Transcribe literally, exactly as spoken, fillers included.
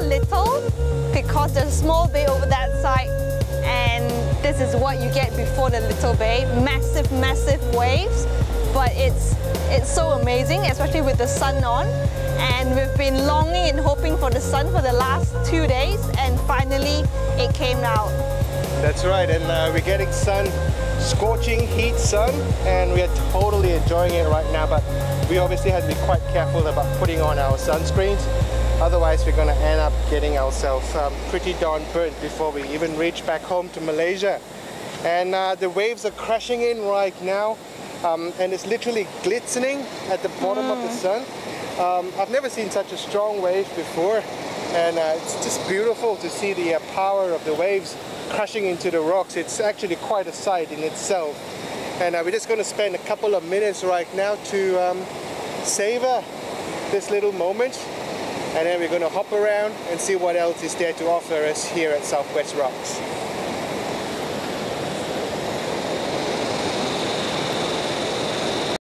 little because there's a small bay over that side, and this is what you get before the little bay. Massive, massive waves, but it's it's so amazing, especially with the sun on. And we've been longing and hoping for the sun for the last two days, and finally it came out. That's right, and uh, we're getting sun, scorching heat sun, and we are totally enjoying it right now, but we obviously have to be quite careful about putting on our sunscreens. Otherwise, we're going to end up getting ourselves um, pretty darn burnt before we even reach back home to Malaysia. And uh, the waves are crashing in right now, um, and it's literally glistening at the bottom mm. of the sun. Um, I've never seen such a strong wave before, and uh, it's just beautiful to see the uh, power of the waves crashing into the rocks. It's actually quite a sight in itself. And uh, we're just going to spend a couple of minutes right now to um, savor this little moment, and then we're going to hop around and see what else is there to offer us here at Southwest Rocks.